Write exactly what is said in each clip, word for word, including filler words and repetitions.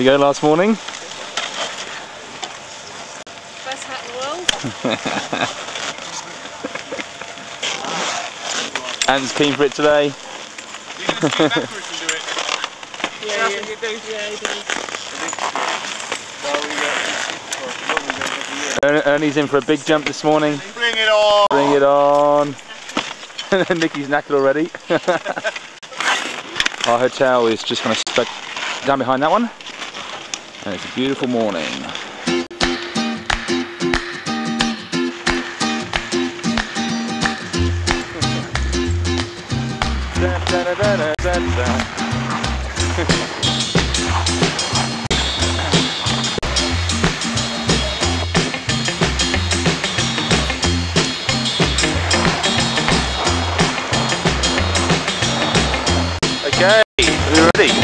you go last morning? Best hat in the world. Ant's keen for it today. You can just lean backwards and do it. Yeah, yeah, You do. yeah, he does. Er Ernie's in for a big jump this morning. Bring it on! Bring it on! Nicky's knackered already. Our hotel is just kind of stuck down behind that one. And it's a beautiful morning. Da, da, da, da, da, da. Okay, we're ready.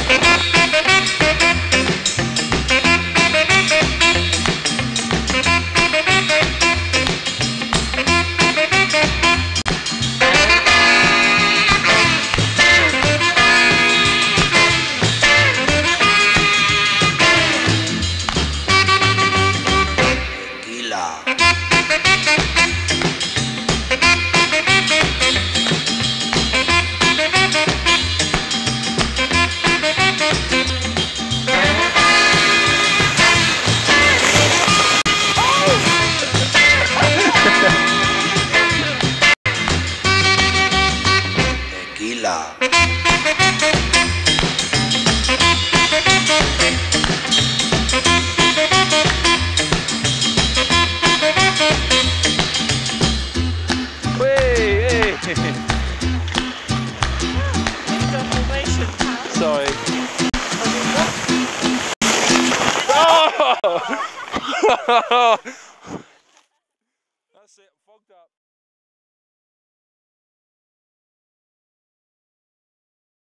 Sorry. Oh! That's it, fogged up.